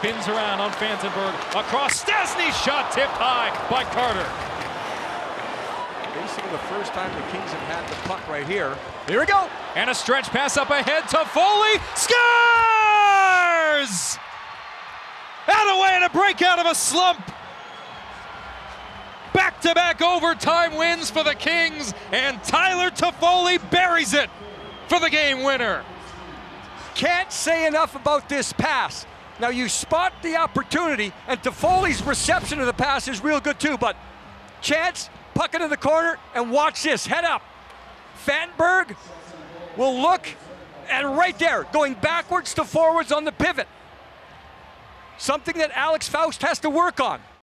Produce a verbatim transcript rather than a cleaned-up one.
spins around on Fantenberg. Across Stastny, shot tipped high by Carter. Basically the first time the Kings have had the puck right here. Here we go. And a stretch pass up ahead to Foley. Scores! And a way to break out of a slump. Back-to-back overtime wins for the Kings, and Tyler Toffoli buries it for the game winner. Can't say enough about this pass. Now you spot the opportunity, and Toffoli's reception of the pass is real good too, but chance, puck into the corner, and watch this, head up. Fantenberg will look, and right there, going backwards to forwards on the pivot. Something that Alex Faust has to work on.